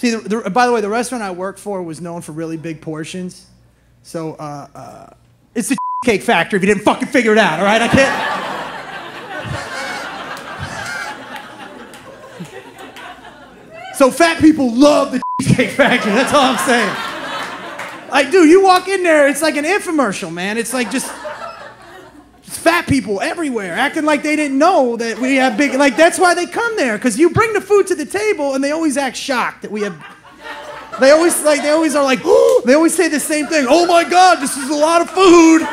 See, by the way, the restaurant I worked for was known for really big portions. So, it's the cake factory if you didn't fucking figure it out, all right? I can't... So fat people love the Cheesecake Factory, that's all I'm saying. Like, dude, you walk in there, it's like an infomercial, man. It's like just fat people everywhere acting like they didn't know that we have big, like that's why they come there, because you bring the food to the table and they always act shocked that we have, they always are like, oh, they always say the same thing. Oh my God, this is a lot of food.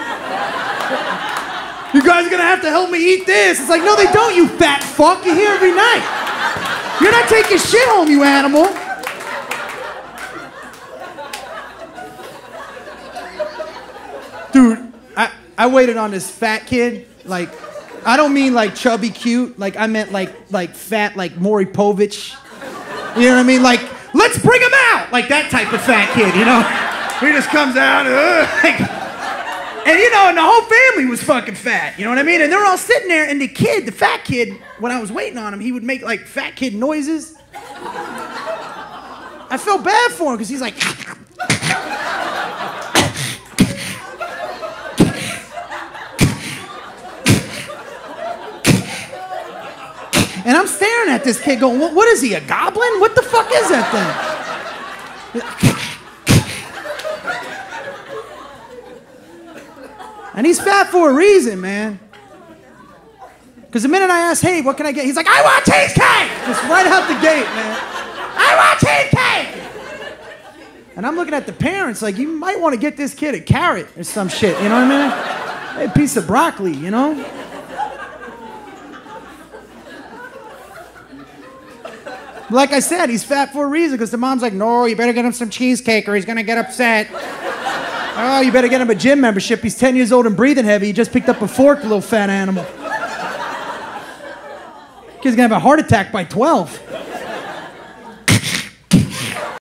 You guys are gonna have to help me eat this. It's like, no, they don't, you fat fuck. You're here every night. You're not taking shit home, you animal. Dude, I waited on this fat kid. Like, I don't mean like chubby cute. Like, I meant like fat, like Maury Povich. You know what I mean? Like, let's bring him out. Like that type of fat kid, you know? He just comes out, and you know, and the whole family was fucking fat. You know what I mean? And they were all sitting there, and the fat kid, when I was waiting on him, he would make like fat kid noises. I felt bad for him because he's like, and I'm staring at this kid going, what is he, a goblin? What the fuck is that thing? And he's fat for a reason, man. Because the minute I asked, hey, what can I get? He's like, I want cheesecake! Just right out the gate, man. I want cheesecake! And I'm looking at the parents like, you might want to get this kid a carrot or some shit, you know what I mean? Hey, a piece of broccoli, you know? Like I said, he's fat for a reason because the mom's like, no, you better get him some cheesecake or he's going to get upset. Oh, you better get him a gym membership. He's 10 years old and breathing heavy. He just picked up a fork, little fat animal. Kid's gonna have a heart attack by 12.